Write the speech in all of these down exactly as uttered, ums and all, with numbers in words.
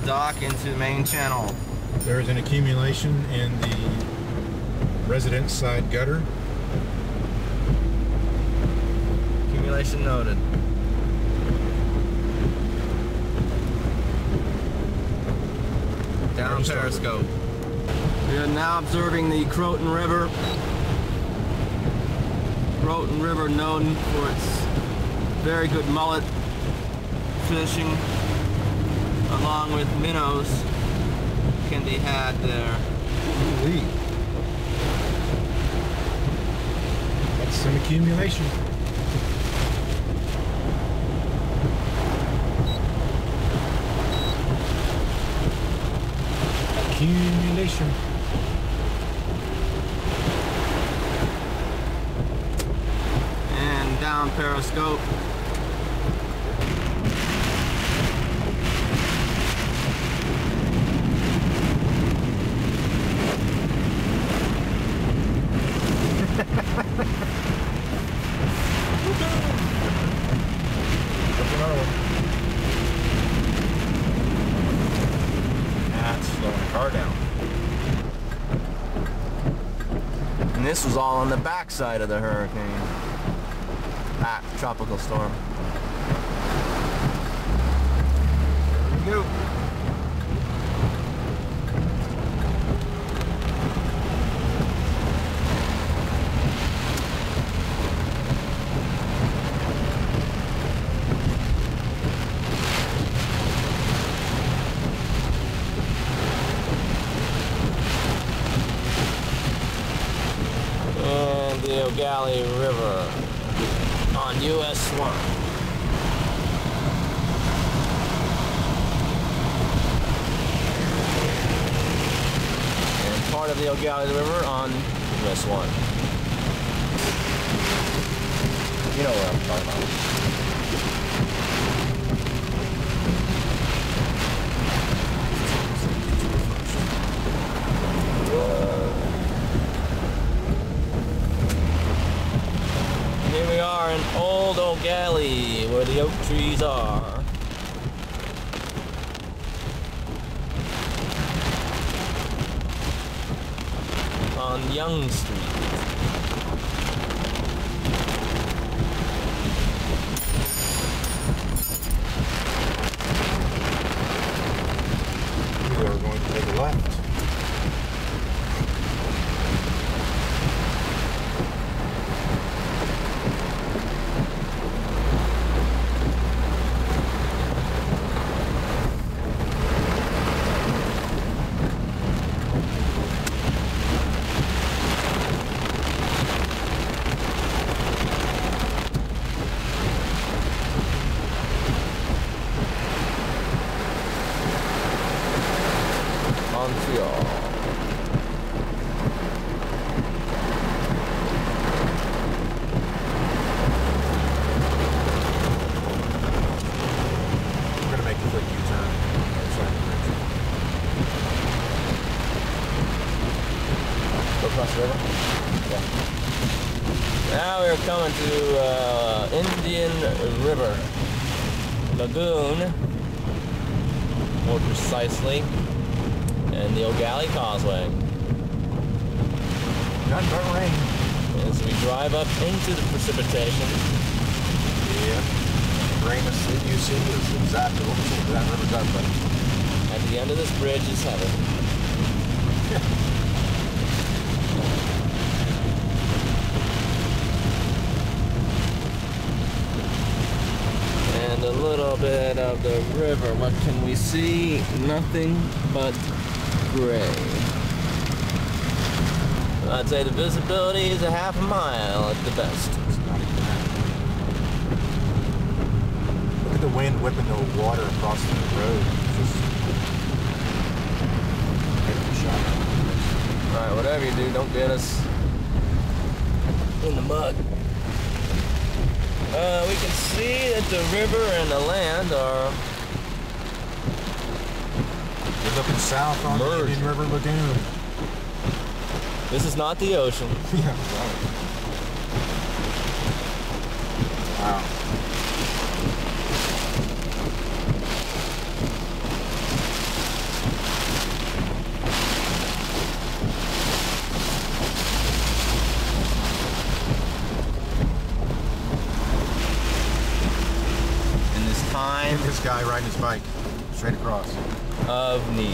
dock into the main channel. There is an accumulation in the residence side gutter. Accumulation noted. Down Periscope. We are now observing the Croton River. Croton River, known for its very good mullet fishing, along with minnows, can be had there. Ooh-wee. That's some accumulation. Accumulation. And down Periscope. That's slowing the car down. And this was all on the backside of the hurricane. Ah, tropical storm. There we go. And the Ogallie River on U S one. And part of the Ogallie River on U S one. You know what I'm talking about. Here we are in Old Ogallie, where the oak trees are. On Young Street. We are going to take a left. Montreal. We're going to make a quick U-turn. Go across the river? Yeah. Now we're coming to uh, Indian River Lagoon, more precisely, and the Ogallie Causeway. Nothing but rain. As we drive up into the precipitation. Yeah. Rain that you see is exactly what that river does, but At the end of this bridge is heaven. And a little bit of the river. What can we see? Nothing but gray. I'd say the visibility is a half a mile at the best. it's not even that. Look at the wind whipping the water across the road. It's just making a shot. Alright, whatever you do, don't get us in the mud. Uh, we can see that the river and the land are We're looking south on merged. the Indian River Lagoon. This is not the ocean. Yeah, right. Wow. guy riding his bike straight across. Of need.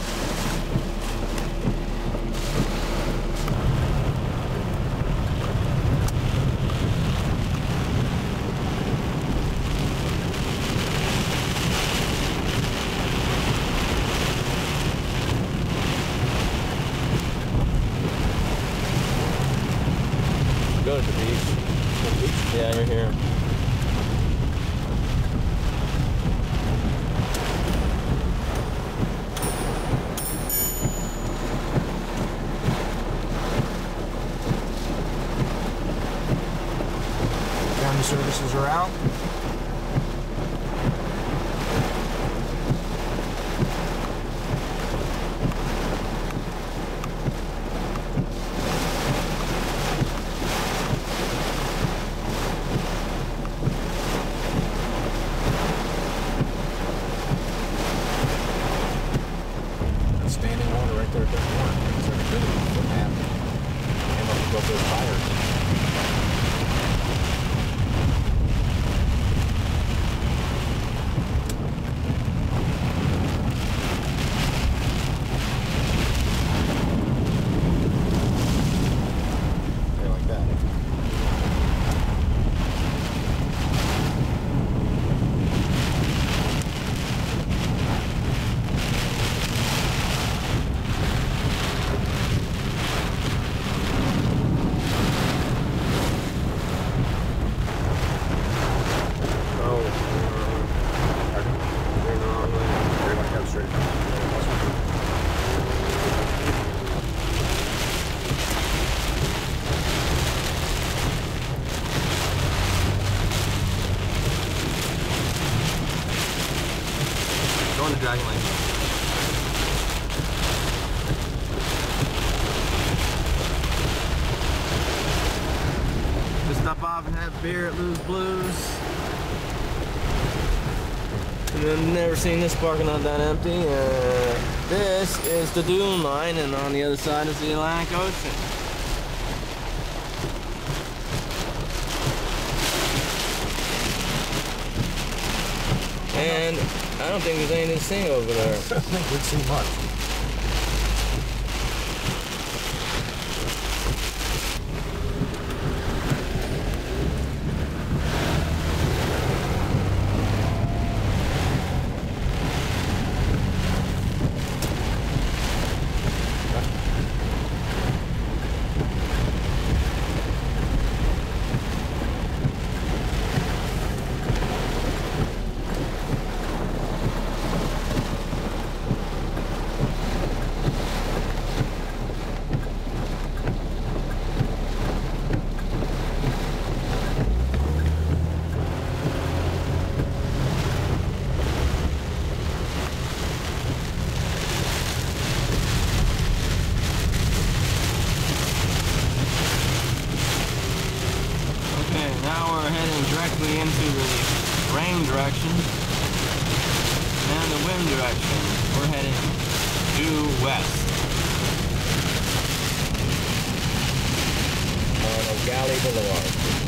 Go to the beach. To the beach? Yeah, you're here. County services are out. Standing water right there at that corner. It's every bit of a foot and a half. Came up to go for his tires. Yeah, like that. Going to Dragon Lake. Just stop off and have beer at Lou's Blues. And I've never seen this parking lot that empty. Uh, this is the Dune line, and on the other side is the Atlantic Ocean. And I don't think there's anything to see over there. I don't think we'd see much. Now we're heading directly into the rain direction and the wind direction. We're heading due west. On O'Galley Boulevard.